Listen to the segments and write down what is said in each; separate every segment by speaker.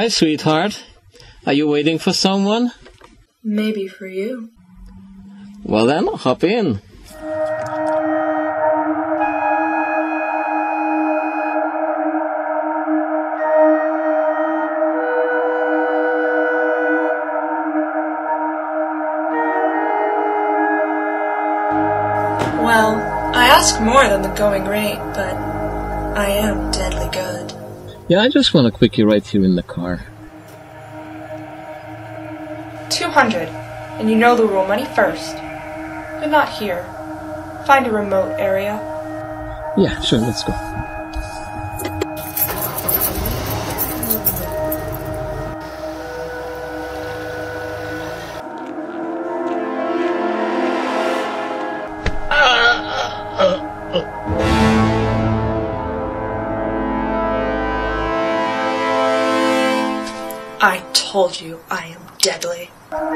Speaker 1: Hi, sweetheart. Are you waiting for someone?
Speaker 2: Maybe for you.
Speaker 1: Well then, hop in.
Speaker 2: Well, I ask more than the going rate, but I am deadly good.
Speaker 1: Yeah, I just want a quickie right here in the car.
Speaker 2: 200, and you know the rule, money first. But not here. Find a remote area.
Speaker 1: Yeah, sure, let's go.
Speaker 2: I told you I am deadly.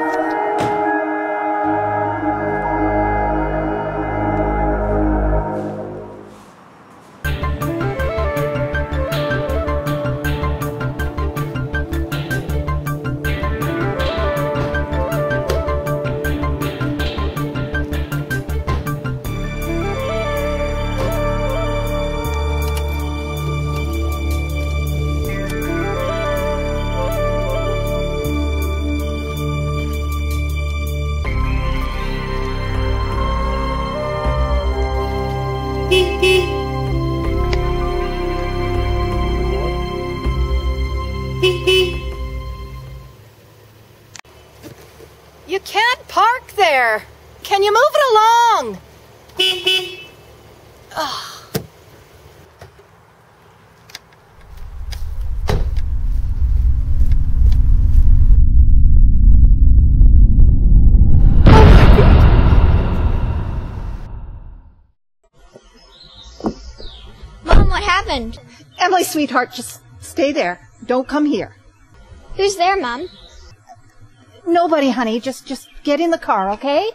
Speaker 3: You can't park there. Can you move it along?
Speaker 4: Mom, what happened?
Speaker 5: Emily, sweetheart, just stay there. Don't come here.
Speaker 4: Who's there, Mom?
Speaker 5: Nobody, honey. Just get in the car, okay?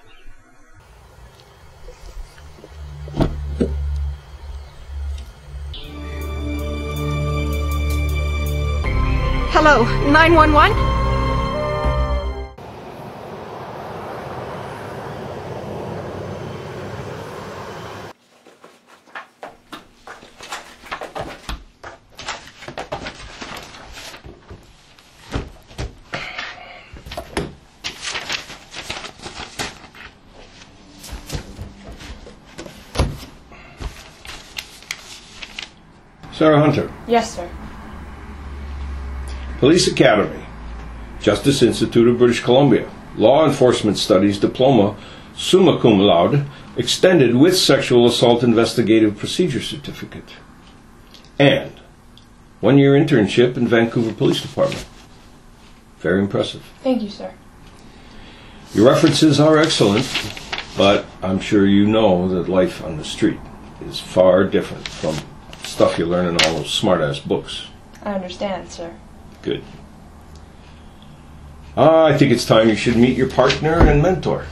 Speaker 5: Hello, 911?
Speaker 6: Sarah Hunter.
Speaker 2: Yes, sir.
Speaker 6: Police Academy. Justice Institute of British Columbia. Law Enforcement Studies Diploma, summa cum laude, extended with Sexual Assault Investigative Procedure Certificate. And 1-year internship in Vancouver Police Department. Very impressive.
Speaker 2: Thank you, sir.
Speaker 6: Your references are excellent, but I'm sure you know that life on the street is far different from stuff you learn in all those smart-ass books.
Speaker 2: I understand, sir.
Speaker 6: Good. I think it's time you should meet your partner and mentor.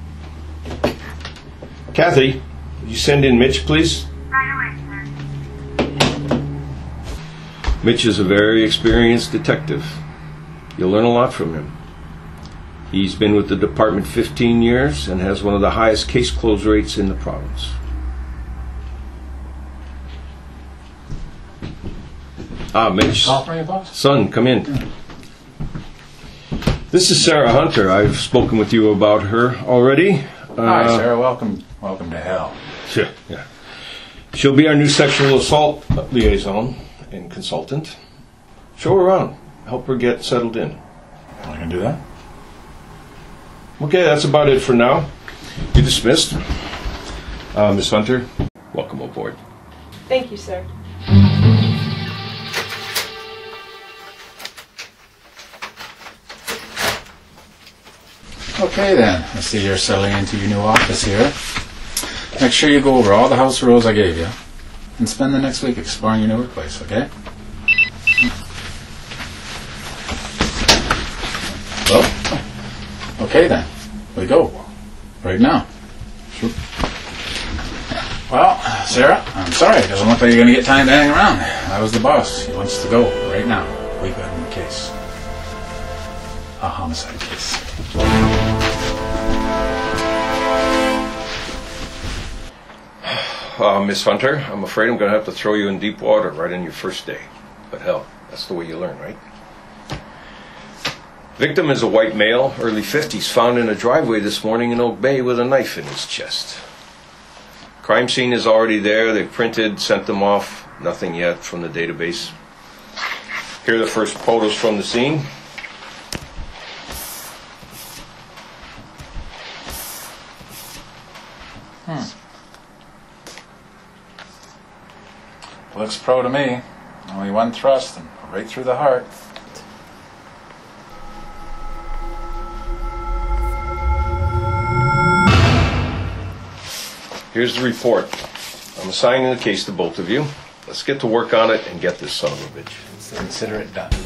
Speaker 6: Kathy, would you send in Mitch, please?
Speaker 7: Right away, sir.
Speaker 6: Mitch is a very experienced detective. You'll learn a lot from him. He's been with the department 15 years and has one of the highest case close rates in the province. Mitch. Son, come in. This is Sarah Hunter. I've spoken with you about her already.
Speaker 8: Hi, Sarah. Welcome to hell.
Speaker 6: Yeah. She'll be our new sexual assault liaison and consultant. Show her around. Help her get settled in.
Speaker 8: I can do that.
Speaker 6: Okay, that's about it for now. You're dismissed. Miss Hunter, welcome aboard.
Speaker 2: Thank you, sir.
Speaker 8: Okay then, I see you're settling into your new office here. Make sure you go over all the house rules I gave you and spend the next week exploring your new workplace, okay? Well, okay then, we go. Right now. Sure. Well, Sarah, I'm sorry. It doesn't look like you're going to get time to hang around. I was the boss. He wants to go right now. we got in the case. A homicide case.
Speaker 6: Miss Hunter, I'm afraid I'm going to have to throw you in deep water right on your first day. But hell, that's the way you learn, right? Victim is a white male, early 50s, found in a driveway this morning in Oak Bay with a knife in his chest. Crime scene is already there. They printed, sent them off. Nothing yet from the database. Here are the first photos from the scene.
Speaker 8: Looks pro to me. Only one thrust and right through the heart.
Speaker 6: Here's the report. I'm assigning the case to both of you. Let's get to work on it and get this son of a bitch.
Speaker 8: Consider it done.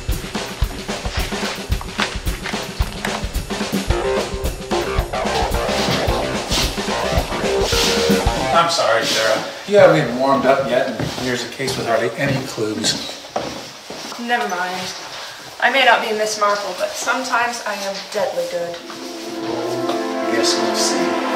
Speaker 8: I'm sorry, Sarah. You haven't even warmed up yet, and here's a case with hardly any clues.
Speaker 2: Never mind. I may not be Miss Marple, but sometimes I am deadly good.
Speaker 8: I guess we'll see.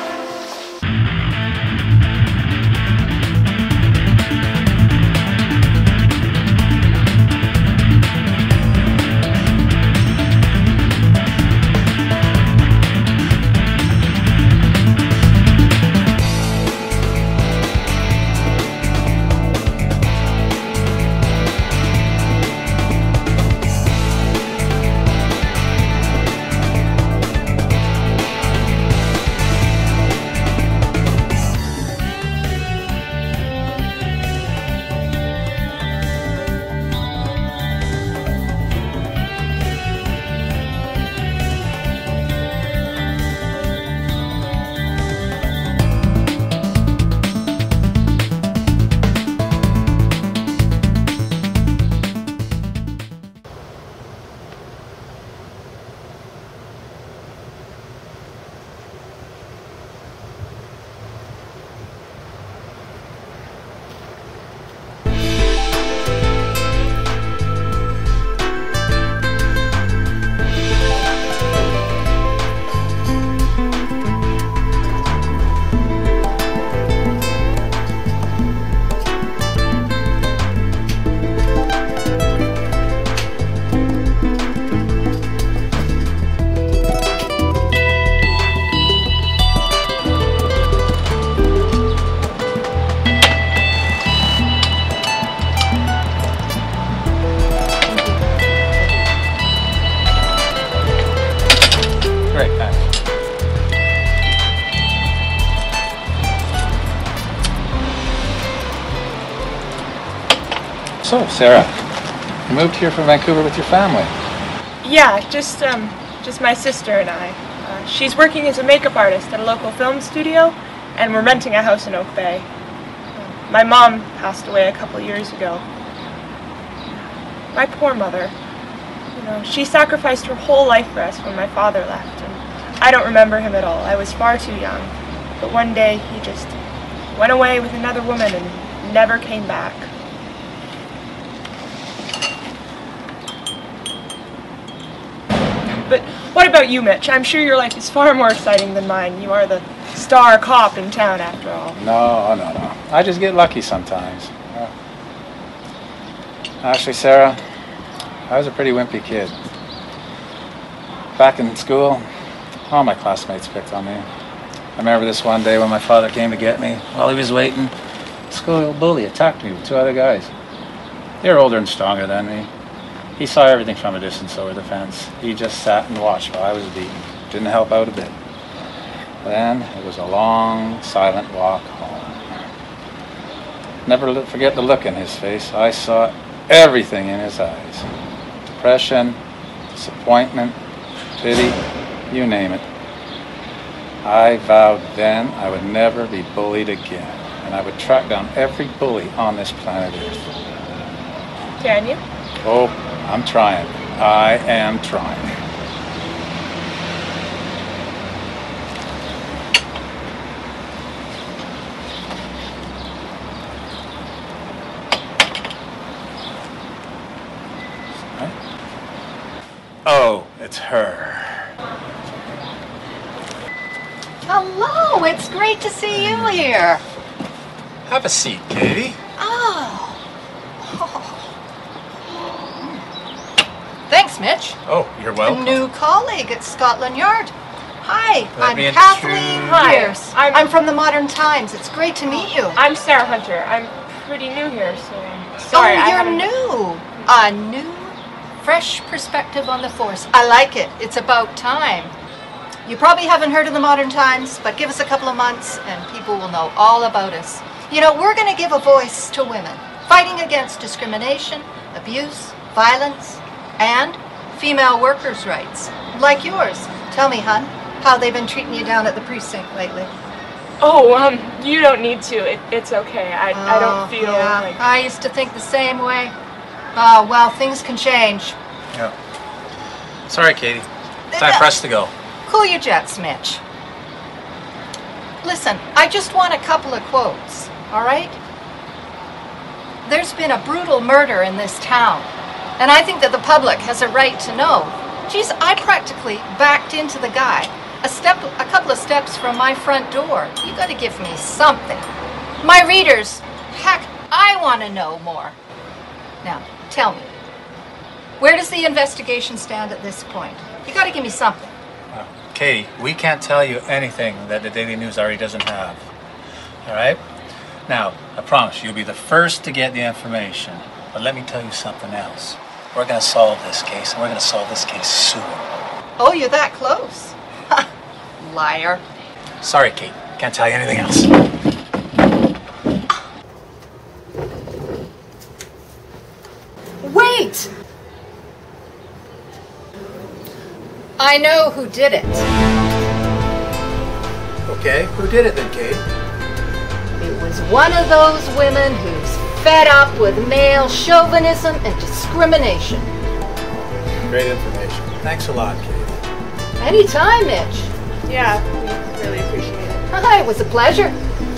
Speaker 8: So, Sarah, you moved here from Vancouver with your family?
Speaker 2: Yeah, just my sister and I. She's working as a makeup artist at a local film studio, and we're renting a house in Oak Bay. My mom passed away a couple years ago. My poor mother. You know, she sacrificed her whole life for us when my father left, and I don't remember him at all. I was far too young. But one day he just went away with another woman and never came back. But what about you, Mitch? I'm sure your life is far more exciting than mine. You are the star cop in town, after all.
Speaker 8: No. I just get lucky sometimes. Actually, Sarah, I was a pretty wimpy kid. Back in school, all my classmates picked on me. I remember this one day when my father came to get me. While he was waiting, a school bully attacked me with two other guys. They were older and stronger than me. He saw everything from a distance over the fence. He just sat and watched while I was beaten. Didn't help out a bit. Then it was a long, silent walk home. Never forget the look in his face. I saw everything in his eyes. Depression, disappointment, pity, you name it. I vowed then I would never be bullied again, and I would track down every bully on this planet Earth.
Speaker 2: Can you?
Speaker 8: Oh, I'm trying. I am trying. her.
Speaker 3: Hello, it's great to see you here.
Speaker 8: Have a seat, Katie.
Speaker 3: Oh. Thanks, Mitch.
Speaker 8: Oh, you're welcome.
Speaker 3: A new colleague at Scotland Yard. Hi,
Speaker 8: Let me
Speaker 3: I'm Kathleen
Speaker 8: introduce-
Speaker 2: Hi,
Speaker 3: Pierce.
Speaker 2: I'm-
Speaker 3: I'm from the Modern Times. It's great to meet you.
Speaker 2: I'm Sarah Hunter. I'm pretty new here, so I'm sorry.
Speaker 3: Oh,
Speaker 2: I
Speaker 3: you're
Speaker 2: haven't-
Speaker 3: new. A new, fresh perspective on the force. I like it. It's about time. You probably haven't heard of the Modern Times, but give us a couple of months and people will know all about us. You know, we're going to give a voice to women, fighting against discrimination, abuse, violence, and female workers' rights, like yours. Tell me, hon, how they've been treating you down at the precinct lately.
Speaker 2: Oh, you don't need to. It's okay. I don't feel
Speaker 3: yeah.
Speaker 2: like...
Speaker 3: I used to think the same way. Oh, well, things can change.
Speaker 8: Yeah. Sorry, Katie. Time for us to go.
Speaker 3: Cool your jets, Mitch. Listen, I just want a couple of quotes, all right? There's been a brutal murder in this town, and I think that the public has a right to know. Geez, I practically backed into the guy a couple of steps from my front door. You gotta give me something. My readers, heck, I want to know more. Now, tell me, where does the investigation stand at this point? You gotta give me something.
Speaker 8: Katie, we can't tell you anything that the Daily News already doesn't have. All right? Now, I promise you'll be the first to get the information. But let me tell you something else. We're going to solve this case, and we're going to solve this case soon.
Speaker 3: Oh, you're that close. Liar.
Speaker 8: Sorry, Kate. Can't tell you anything else.
Speaker 3: Wait! I know who did it.
Speaker 8: Okay, who did it then, Kate?
Speaker 3: It was one of those women who's fed up with male chauvinism and discrimination.
Speaker 8: Great information. Thanks a lot, Kate.
Speaker 3: Anytime, Mitch.
Speaker 2: Yeah, we really appreciate it.
Speaker 3: Hi, it was a pleasure.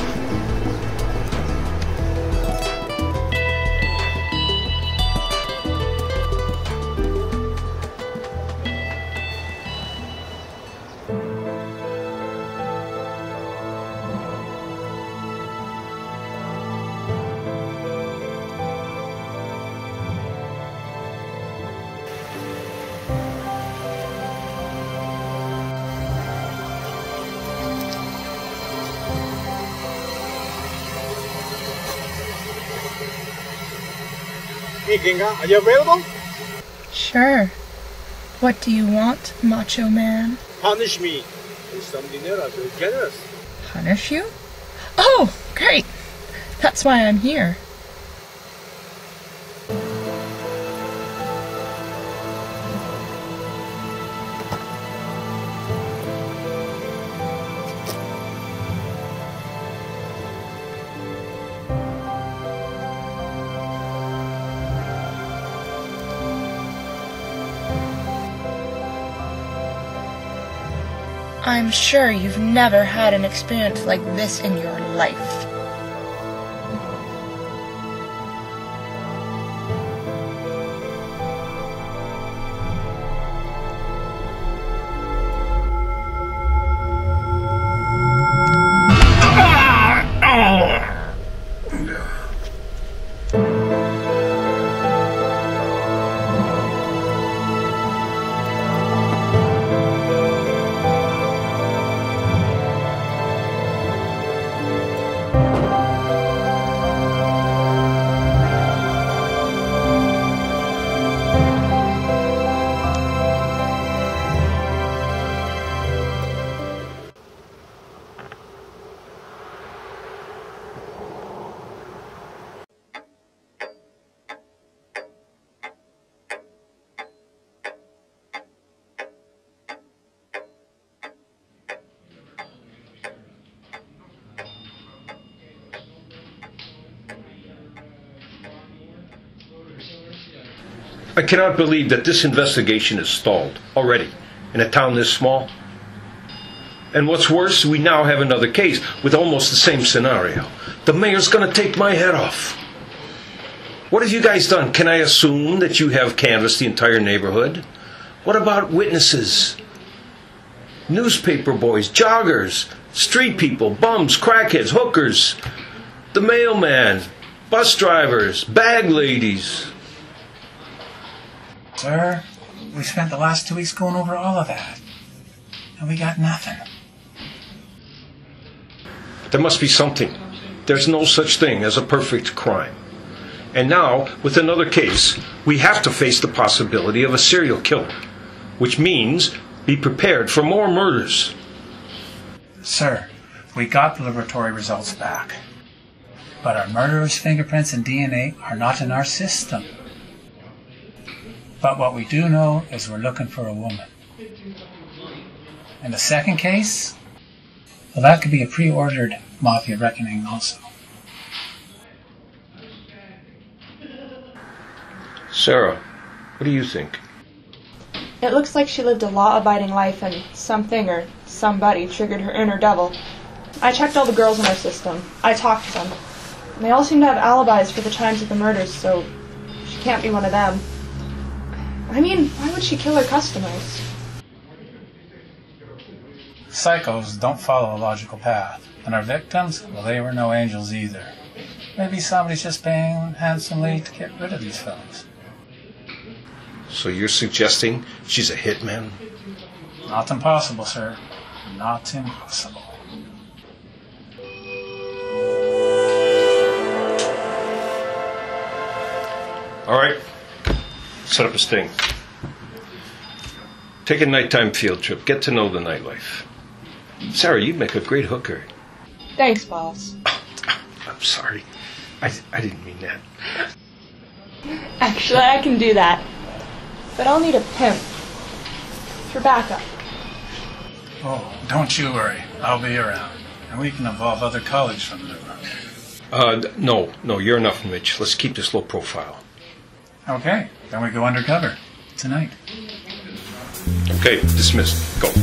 Speaker 9: Hey, Ginga, are you available?
Speaker 2: Sure. What do you want, macho man?
Speaker 9: Punish me with some dinner. I'm very generous.
Speaker 2: Punish you? Oh, great. That's why I'm here. I'm sure you've never had an experience like this in your life.
Speaker 6: I cannot believe that this investigation is stalled already in a town this small. And what's worse, we now have another case with almost the same scenario. The mayor's going to take my head off. What have you guys done? Can I assume that you have canvassed the entire neighborhood? What about witnesses? Newspaper boys, joggers, street people, bums, crackheads, hookers, the mailman, bus drivers, bag ladies.
Speaker 8: Sir, we spent the last 2 weeks going over all of that, and we got nothing.
Speaker 6: There must be something. There's no such thing as a perfect crime. And now, with another case, we have to face the possibility of a serial killer, which means be prepared for more murders.
Speaker 8: Sir, we got the laboratory results back, but our murderer's fingerprints and DNA are not in our system. But what we do know is we're looking for a woman. And the second case, well, that could be a pre-ordered mafia reckoning also.
Speaker 6: Sarah, what do you think?
Speaker 2: It looks like she lived a law-abiding life and something or somebody triggered her inner devil. I checked all the girls in our system. I talked to them. And they all seem to have alibis for the times of the murders, so she can't be one of them. I mean, why would she kill her customers?
Speaker 8: Psychos don't follow a logical path, and our victims, well, they were no angels either. Maybe somebody's just paying handsomely to get rid of these fellas.
Speaker 6: So you're suggesting she's a hitman?
Speaker 8: Not impossible, sir. Not impossible.
Speaker 6: All right. Set up a sting. Take a nighttime field trip. Get to know the nightlife. Sarah, you'd make a great hooker.
Speaker 2: Thanks, boss.
Speaker 6: I'm sorry. I didn't mean that.
Speaker 2: Actually, I can do that. But I'll need a pimp. For backup.
Speaker 8: Oh, don't you worry. I'll be around. And we can involve other colleagues from the department.
Speaker 6: No, you're enough, Mitch. Let's keep this low profile.
Speaker 8: Okay, then we go undercover. Tonight.
Speaker 6: Okay, dismissed. Go.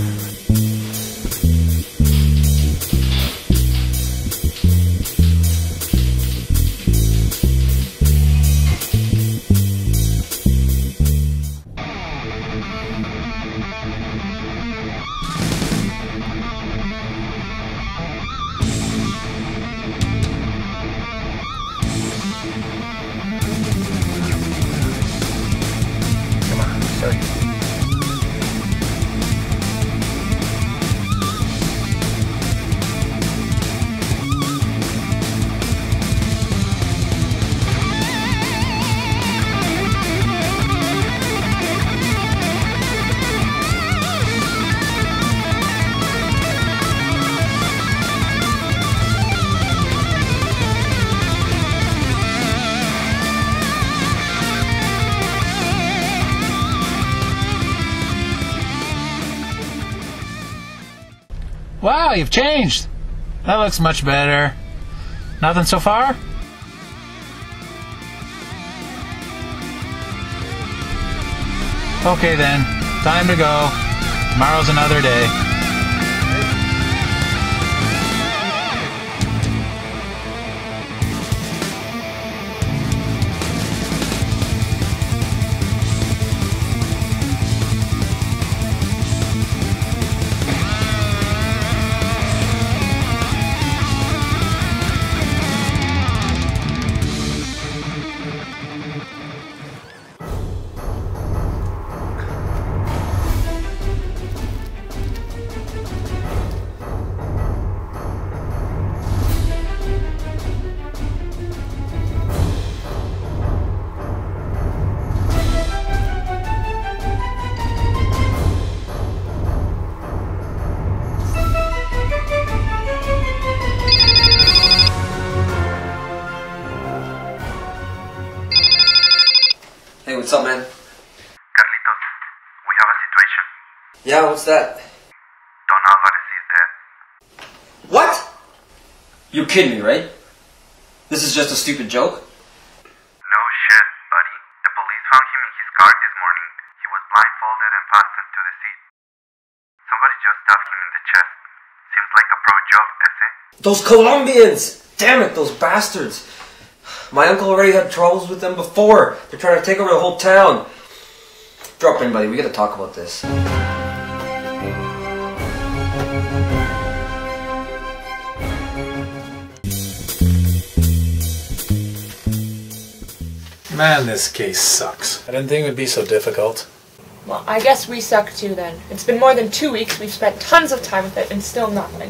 Speaker 8: Wow, you've changed. That looks much better. Nothing so far? Okay then, time to go. Tomorrow's another day.
Speaker 10: Hey, what's up, man?
Speaker 7: Carlitos, we have a situation.
Speaker 10: Yeah, what's that?
Speaker 7: Don Alvarez is dead.
Speaker 10: What? You're kidding me, right? This is just a stupid joke?
Speaker 7: No shit, buddy. The police found him in his car this morning. He was blindfolded and fastened to the seat. Somebody just stabbed him in the chest. Seems like a pro job, ese?
Speaker 10: Those Colombians! Damn it, those bastards! My uncle already had troubles with them before. They're trying to take over the whole town. Drop in, buddy. We gotta talk about this.
Speaker 8: Man, this case sucks. I didn't think it would be so difficult.
Speaker 2: Well, I guess we suck too then. It's been more than 2 weeks, we've spent tons of time with it, and still nothing.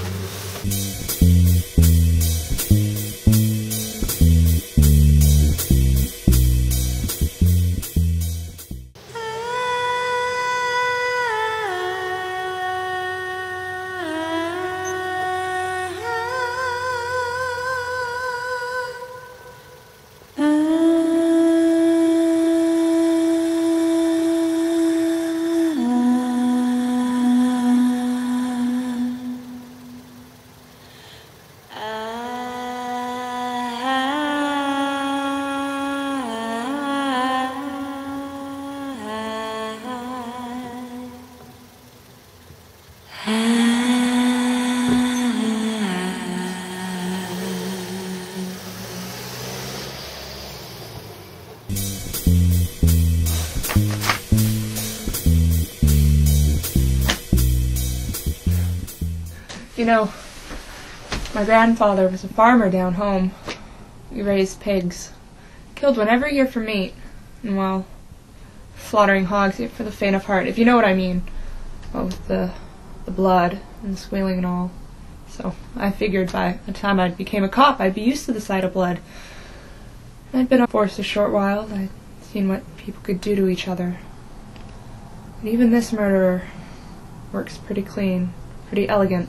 Speaker 2: You know, my grandfather was a farmer down home. We raised pigs. Killed one every year for meat. And, well, slaughtering hogs for the faint of heart, if you know what I mean. Well, with the blood and the squealing and all. So I figured by the time I became a cop, I'd be used to the sight of blood. I'd been on force a short while. I'd seen what people could do to each other. And even this murderer works pretty clean, pretty elegant.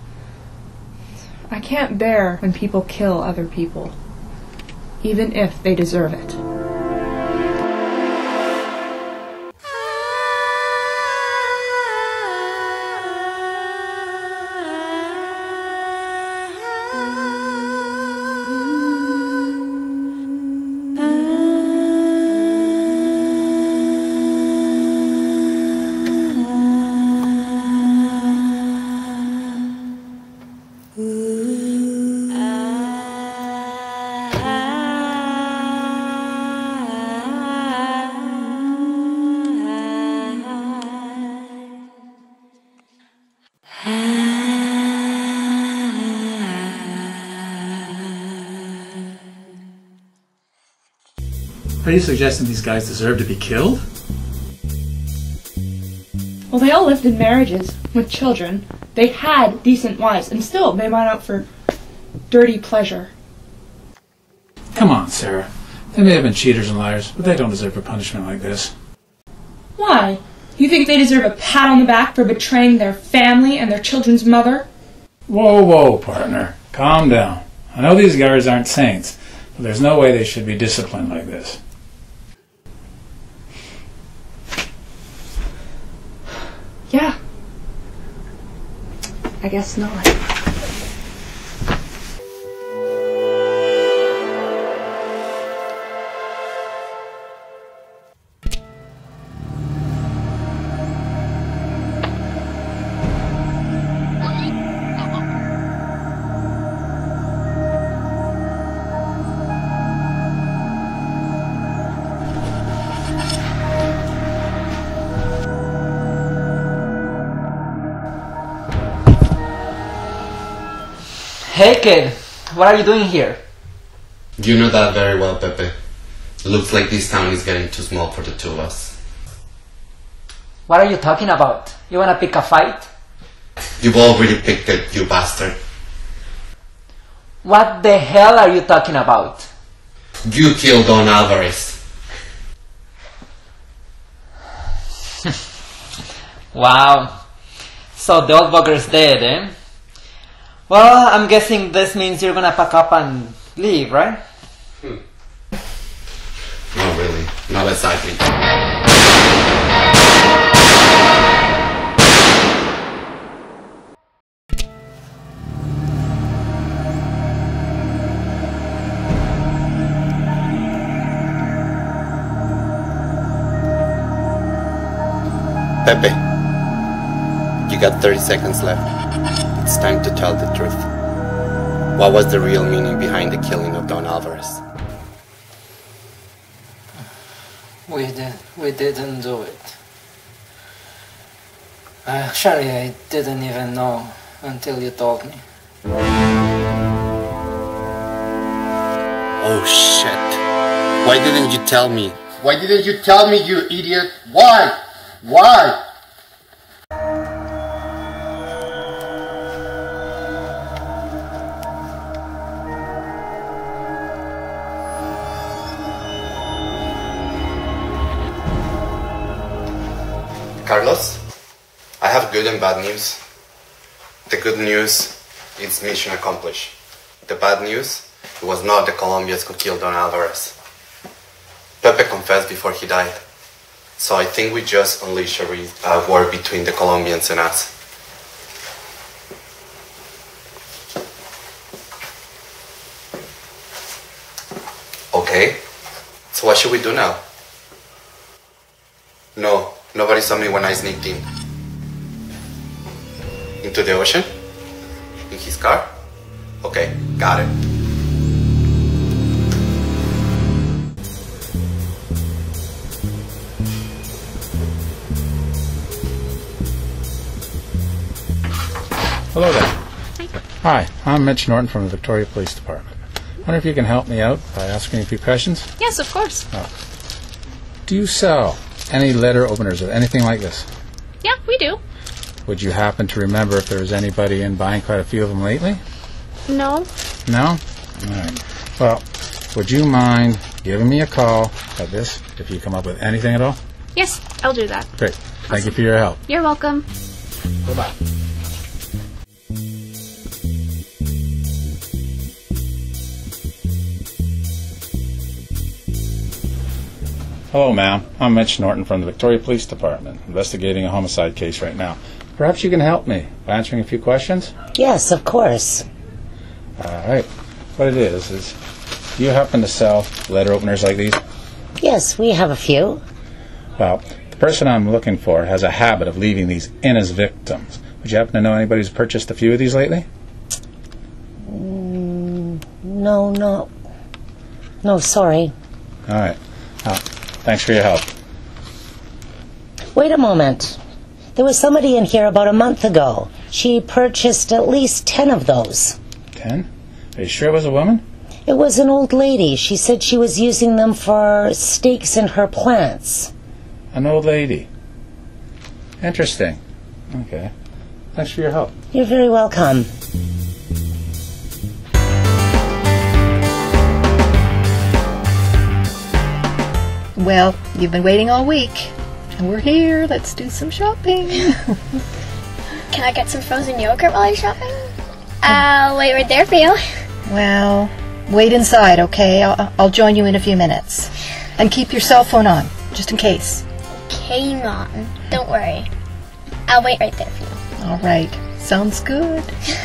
Speaker 2: I can't bear when people kill other people, even if they deserve it.
Speaker 8: Are you suggesting these guys deserve to be killed?
Speaker 2: Well, they all lived in marriages with children. They had decent wives, and still they went out for dirty pleasure.
Speaker 8: Come on, Sarah. They may have been cheaters and liars, but they don't deserve a punishment like this.
Speaker 2: Why? You think they deserve a pat on the back for betraying their family and their children's mother?
Speaker 8: Whoa, whoa, partner. Calm down. I know these guys aren't saints, but there's no way they should be disciplined like this.
Speaker 2: Yeah. I guess not.
Speaker 11: Hey kid, what are you doing here?
Speaker 12: You know that very well, Pepe. Looks like this town is getting too small for the two of us.
Speaker 11: What are you talking about? You wanna pick a fight?
Speaker 12: You've already picked it, you bastard.
Speaker 11: What the hell are you talking about?
Speaker 12: You killed Don Alvarez.
Speaker 11: Wow. So the old bugger's dead, eh? Well, I'm guessing this means you're gonna pack up and leave, right?
Speaker 12: Not really. Not exactly. Pepe, you got 30 seconds left. It's time to tell the truth. What was the real meaning behind the killing of Don Alvarez?
Speaker 11: We didn't do it. Actually, I didn't even know until you told me.
Speaker 12: Oh shit. Why didn't you tell me? Why didn't you tell me, you idiot? Why? Why? Carlos, I have good and bad news. The good news is mission accomplished. The bad news, it was not the Colombians who killed Don Alvarez. Pepe confessed before he died. So I think we just unleashed a war between the Colombians and us. Okay, so what should we do now? No, nobody saw me when I sneaked in. Into the ocean? In his car? Okay, got it.
Speaker 8: Hello there. Hi, I'm Mitch Norton from the Victoria Police Department. I wonder if you can help me out by asking a few questions?
Speaker 13: Yes, of course.
Speaker 8: Do you sell any letter openers or anything like this?
Speaker 13: Yeah, we do.
Speaker 8: Would you happen to remember if there was anybody in buying quite a few of them lately?
Speaker 13: No.
Speaker 8: No? All right. Well, would you mind giving me a call at this if you come up with anything at all?
Speaker 13: Yes, I'll do that.
Speaker 8: Great. Thank you for your help.
Speaker 13: You're welcome.
Speaker 8: Goodbye. Hello, ma'am. I'm Mitch Norton from the Victoria Police Department, investigating a homicide case right now. Perhaps you can help me by answering a few questions?
Speaker 14: Yes, of course.
Speaker 8: All right. What it is, do you happen to sell letter openers like these?
Speaker 14: Yes, we have a few.
Speaker 8: Well, the person I'm looking for has a habit of leaving these in as victims. Would you happen to know anybody who's purchased a few of these lately?
Speaker 14: No, sorry.
Speaker 8: All right. Thanks for your help.
Speaker 14: Wait a moment. There was somebody in here about a month ago. She purchased at least 10 of those.
Speaker 8: 10? Are you sure it was a woman?
Speaker 14: It was an old lady. She said she was using them for stakes in her plants.
Speaker 8: An old lady. Interesting. Okay. Thanks for your help.
Speaker 14: You're very welcome.
Speaker 5: Well, you've been waiting all week. And we're here. Let's do some shopping.
Speaker 4: Can I get some frozen yogurt while you're shopping? I'll wait right there for you.
Speaker 5: Well, wait inside, okay? I'll join you in a few minutes. And keep your cell phone on, just in case.
Speaker 4: Okay, Mom. Don't worry. I'll wait right there for you.
Speaker 5: All right. Sounds good.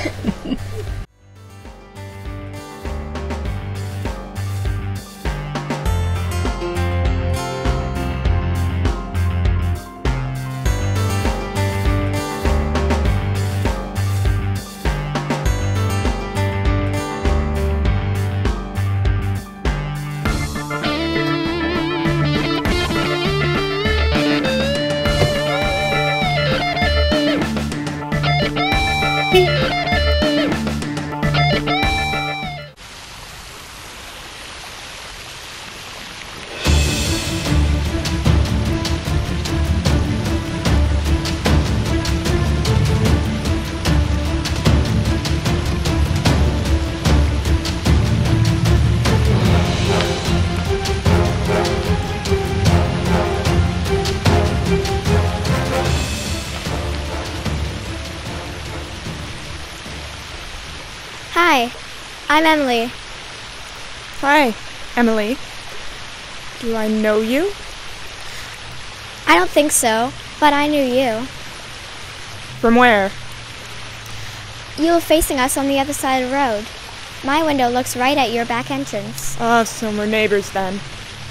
Speaker 4: Hi, I'm Emily.
Speaker 2: Hi, Emily. Do I know you?
Speaker 4: I don't think so, but I knew you.
Speaker 2: From where?
Speaker 4: You were facing us on the other side of the road. My window looks right at your back entrance.
Speaker 2: Oh, so we're neighbors then.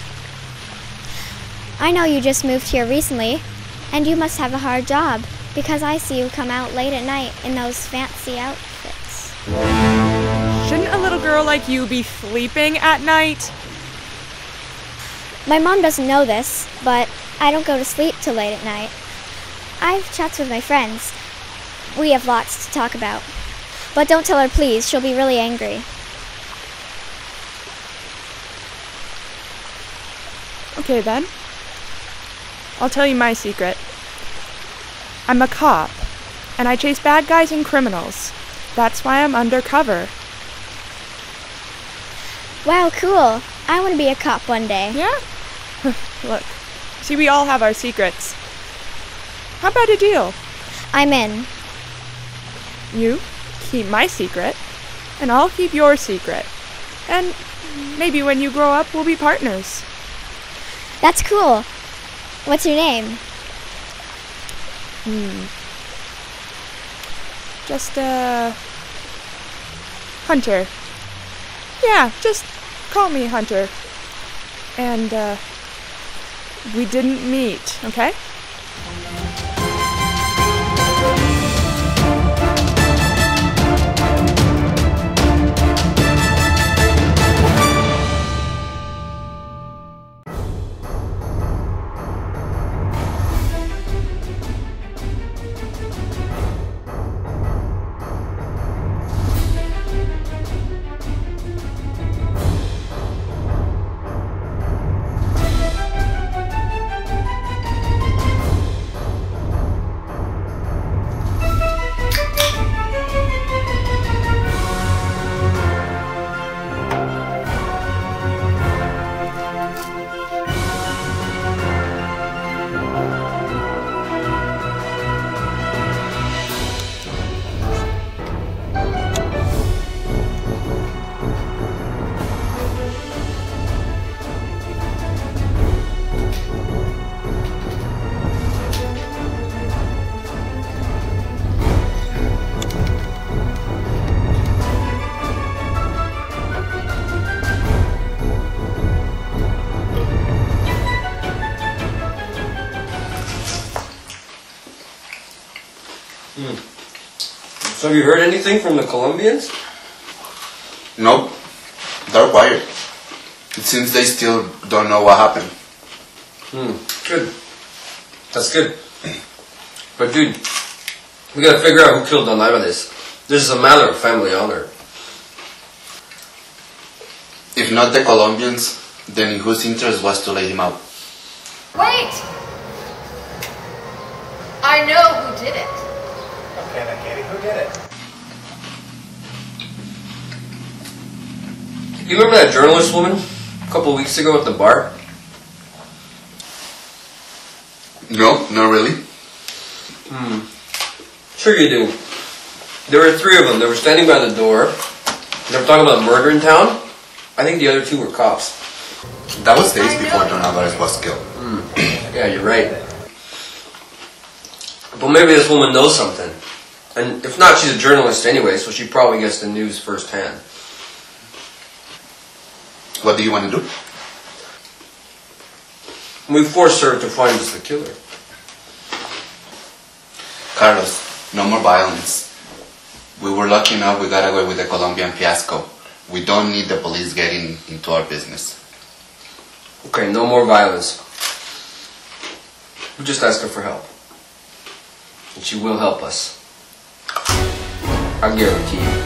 Speaker 4: I know you just moved here recently, and you must have a hard job, because I see you come out late at night in those fancy outfits.
Speaker 2: Shouldn't a little girl like you be sleeping at night?
Speaker 4: My mom doesn't know this, but I don't go to sleep till late at night. I have chats with my friends. We have lots to talk about. But don't tell her, please. She'll be really angry.
Speaker 2: Okay, then. I'll tell you my secret. I'm a cop, and I chase bad guys and criminals. That's why I'm undercover.
Speaker 4: Wow, cool. I want to be a cop one day.
Speaker 2: Yeah? Look, see, we all have our secrets. How about a deal?
Speaker 4: I'm in.
Speaker 2: You keep my secret, and I'll keep your secret. And maybe when you grow up, we'll be partners.
Speaker 4: That's cool. What's your name?
Speaker 2: Just, Hunter. Yeah, just call me Hunter. And, we didn't meet, okay?
Speaker 15: So have you heard anything from the Colombians?
Speaker 12: Nope. They're quiet. It seems they still don't know what happened.
Speaker 15: Good. That's good. But dude, we gotta figure out who killed Don Ibanez. This is a matter of family honor.
Speaker 12: If not the Colombians, then in whose interest was to lay him out?
Speaker 3: Wait! I know who did it.
Speaker 9: Okay, then, Katie, who did it?
Speaker 15: You remember that journalist woman a couple of weeks ago at the bar?
Speaker 12: No, not really.
Speaker 15: Sure you do. There were three of them. They were standing by the door. They were talking about a murder in town. I think the other two were cops.
Speaker 12: That was days before Don Alvarez was killed.
Speaker 15: Yeah, you're right. But maybe this woman knows something. And if not, she's a journalist anyway, so she probably gets the news firsthand.
Speaker 12: What do you want to do?
Speaker 15: We forced her to find us the killer.
Speaker 12: Carlos, no more violence. We were lucky enough we got away with the Colombian fiasco. We don't need the police getting into our business.
Speaker 15: Okay, no more violence. We just ask her for help. And she will help us. I guarantee you.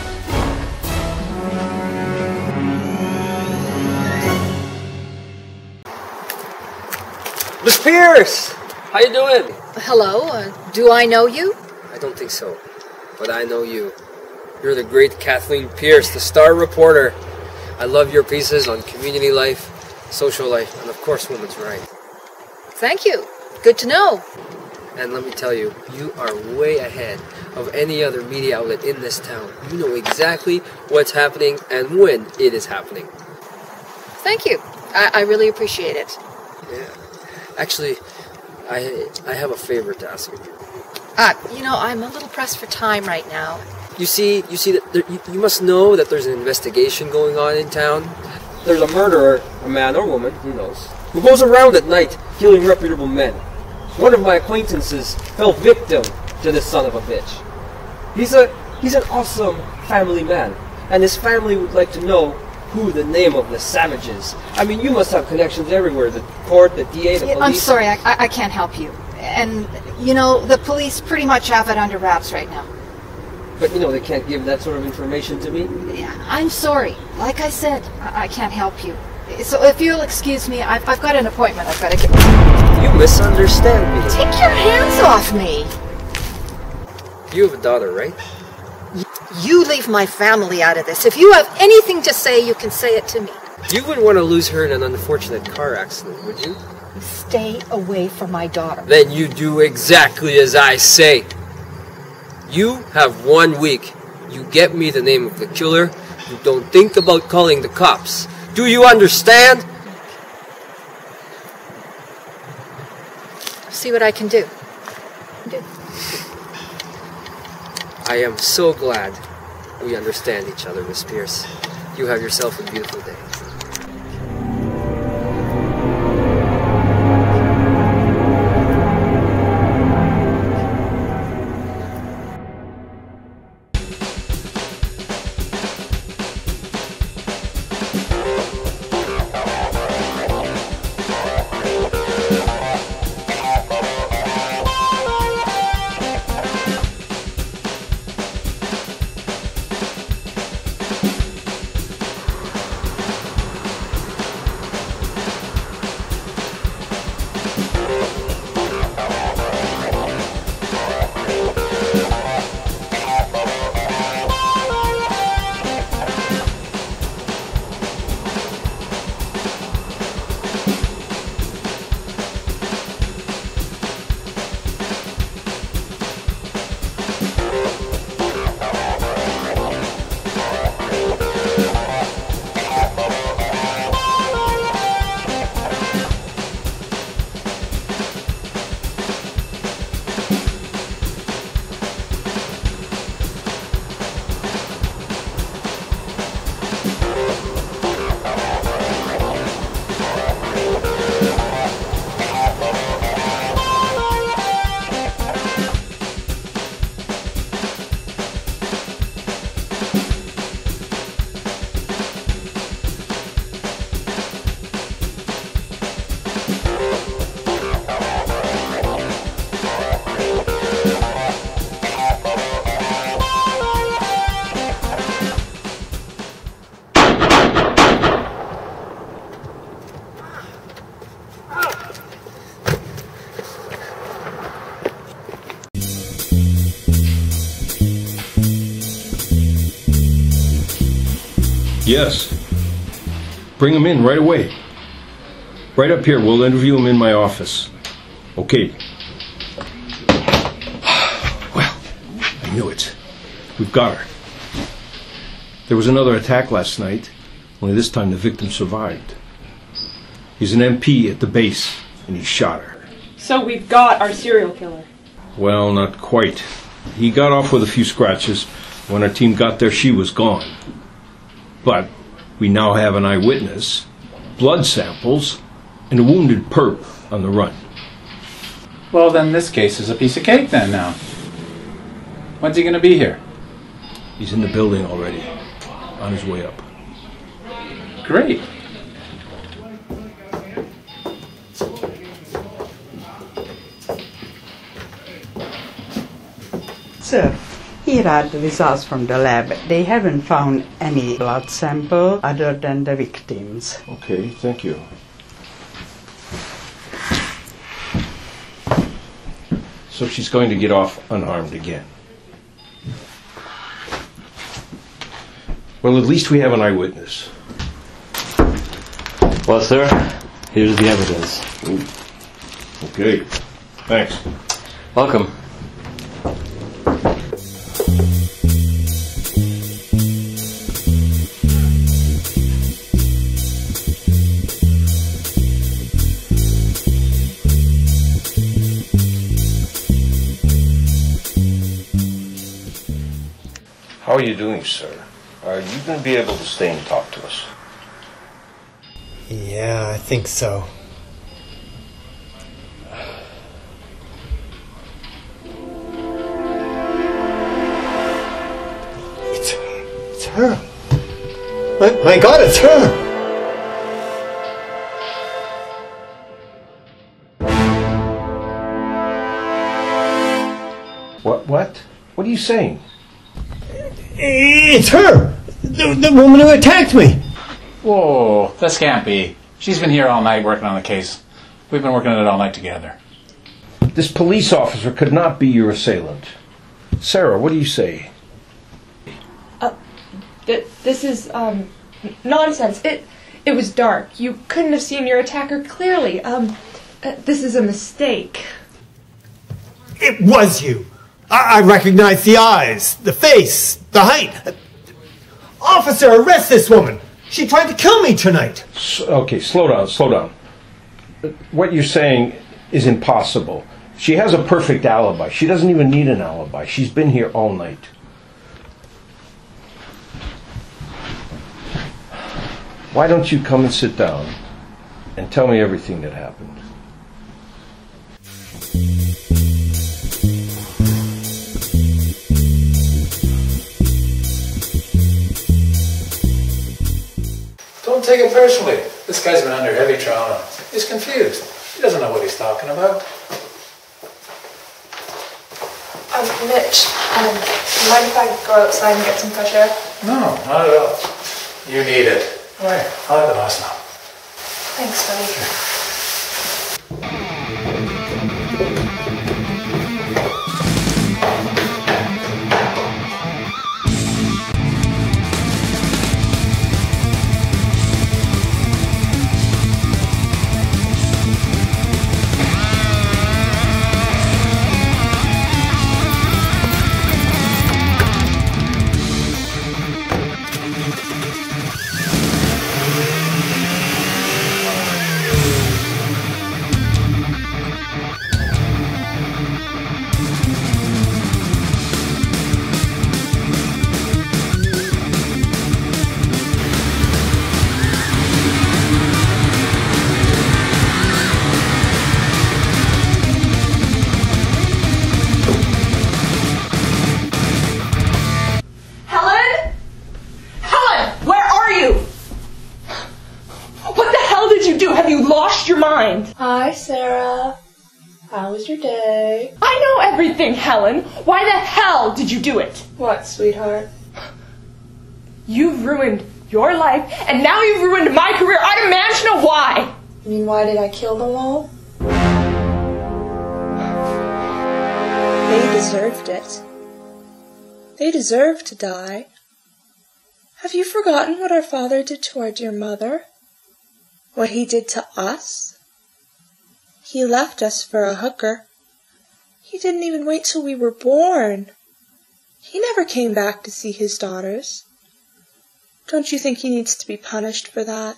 Speaker 16: Miss Pierce! How you doing?
Speaker 3: Hello, do I know you?
Speaker 16: I don't think so, but I know you. You're the great Kathleen Pierce, the star reporter. I love your pieces on community life, social life, and of course women's rights.
Speaker 3: Thank you. Good to know.
Speaker 16: And let me tell you, you are way ahead of any other media outlet in this town. You know exactly what's happening and when it is happening.
Speaker 3: Thank you. I really appreciate it.
Speaker 16: Yeah. Actually, I have a favor to ask you.
Speaker 3: I'm a little pressed for time right now.
Speaker 16: You see that you must know that there's an investigation going on in town. There's a murderer, a man or woman, who knows, who goes around at night killing reputable men. One of my acquaintances fell victim to this son of a bitch. He's an awesome family man, and his family would like to know who the name of the savage is. I mean, you must have connections everywhere. The court, the DA, the police.
Speaker 3: I'm sorry, I can't help you. And, you know, the police pretty much have it under wraps right now.
Speaker 16: But, you know, they can't give that sort of information to me.
Speaker 3: I'm sorry. Like I said, I can't help you. So if you'll excuse me, I've got an appointment I've got to get.
Speaker 16: You misunderstand me.
Speaker 3: Take your hands off me.
Speaker 16: You have a daughter, right?
Speaker 3: You leave my family out of this. If you have anything to say, you can say it to me.
Speaker 16: You wouldn't want to lose her in an unfortunate car accident, would you?
Speaker 3: Stay away from my daughter.
Speaker 16: Then you do exactly as I say. You have 1 week. You get me the name of the killer. You don't think about calling the cops. Do you understand?
Speaker 3: See what I can do.
Speaker 16: I am so glad we understand each other, Miss Pierce. You have yourself a beautiful day.
Speaker 6: Yes. Bring him in right away. Right up here. We'll interview him in my office. Okay. Well, I knew it. We've got her. There was another attack last night, only this time the victim survived. He's an MP at the base, and he shot her.
Speaker 2: So we've got our serial killer.
Speaker 6: Well, not quite. He got off with a few scratches. When our team got there, she was gone. But we now have an eyewitness, blood samples, and a wounded perp on the run.
Speaker 8: Well, then this case is a piece of cake then now. When's he going to be here?
Speaker 6: He's in the building already, on his way up.
Speaker 8: Great.
Speaker 17: Sir, here are the results from the lab. They haven't found any blood sample other than the victims.
Speaker 6: Okay, thank you. So she's going to get off unharmed again. Well, at least we have an eyewitness.
Speaker 18: Well, sir, here's the evidence.
Speaker 6: Ooh. Okay, thanks.
Speaker 18: Welcome.
Speaker 6: How are you doing, sir? Are you going to be able to stay and talk to us?
Speaker 19: Yeah, I think so. It's her. My God, it's her!
Speaker 6: What? What are you saying?
Speaker 19: It's her! The woman who attacked me!
Speaker 8: Whoa, this can't be. She's been here all night working on the case. We've been working on it all night together.
Speaker 6: This police officer could not be your assailant. Sarah, what do you say?
Speaker 2: This is, nonsense. It was dark. You couldn't have seen your attacker clearly. This is a mistake.
Speaker 19: It was you! I recognize the eyes, the face, the height. Officer, arrest this woman! She tried to kill me tonight!
Speaker 6: Okay, slow down. What you're saying is impossible. She has a perfect alibi. She doesn't even need an alibi. She's been here all night. Why don't you come and sit down and tell me everything that happened?
Speaker 8: Don't take it personally. This guy's been under heavy trauma. He's confused. He doesn't know what he's talking about.
Speaker 2: Mitch, mind if I go outside and get some fresh air?
Speaker 8: No, not at all. You need it. All right, I'll let the boss know.
Speaker 2: Thanks, buddy.
Speaker 20: Hi, Sarah. How was your day?
Speaker 2: I know everything, Helen. Why the hell did you do it?
Speaker 20: What, sweetheart?
Speaker 2: You've ruined your life, and now you've ruined my career. I demand to know why.
Speaker 20: You mean, why did I kill them all? They deserved it. They deserved to die. Have you forgotten what our father did to our dear mother? What he did to us? He left us for a hooker. He didn't even wait till we were born. He never came back to see his daughters. Don't you think he needs to be punished for that?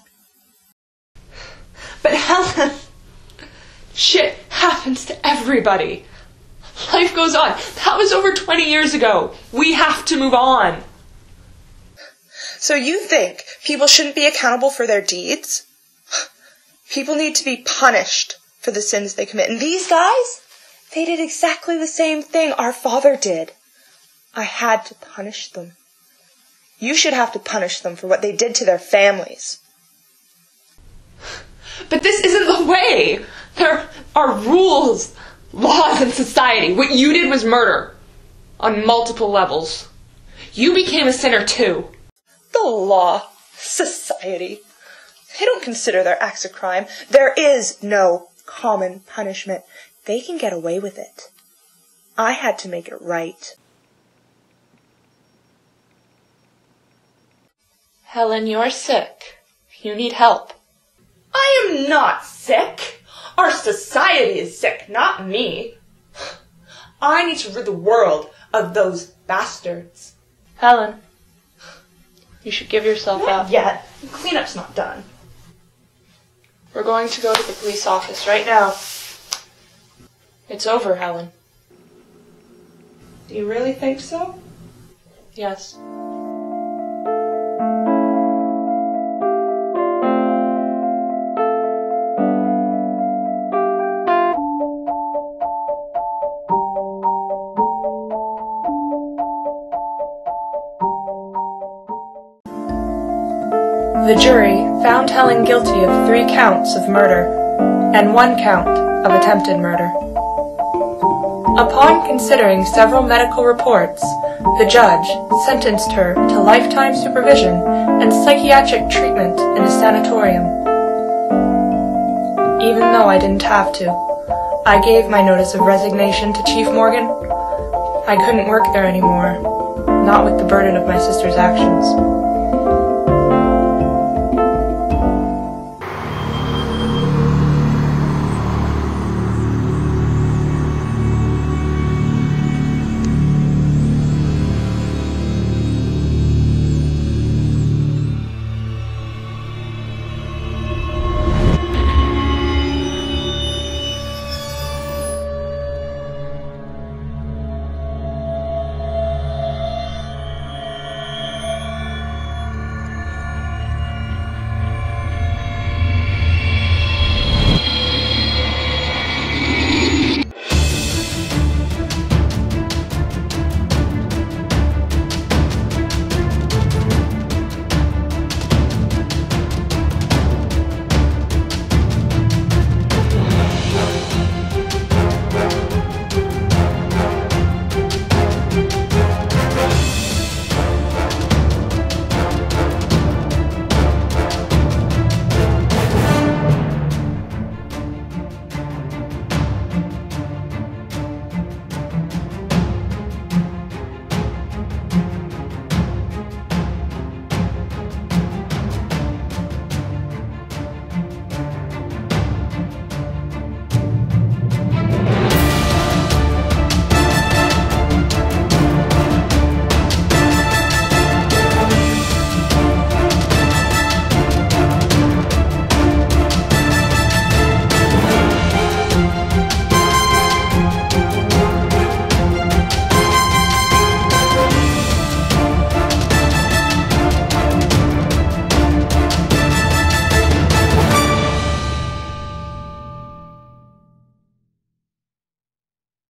Speaker 2: But Helen, shit happens to everybody. Life goes on. That was over 20 years ago. We have to move on.
Speaker 20: So you think people shouldn't be accountable for their deeds? People need to be punished for the sins they commit. And these guys, they did exactly the same thing our father did. I had to punish them. You should have to punish them for what they did to their families.
Speaker 2: But this isn't the way. There are rules, laws in society. What you did was murder on multiple levels. You became a sinner too.
Speaker 20: The law, society, they don't consider their acts a crime. There is no common punishment. They can get away with it. I had to make it right.
Speaker 2: Helen, you're sick. You need help. I am not sick. Our society is sick, not me. I need to rid the world of those bastards. Helen, you should give yourself up.
Speaker 20: Not yet. Cleanup's not done.
Speaker 2: We're going to go to the police office right now. It's over, Helen.
Speaker 20: Do you really think so?
Speaker 2: Yes. The jury found Helen guilty of 3 counts of murder and 1 count of attempted murder. Upon considering several medical reports, the judge sentenced her to lifetime supervision and psychiatric treatment in a sanatorium. Even though I didn't have to, I gave my notice of resignation to Chief Morgan. I couldn't work there anymore, not with the burden of my sister's actions.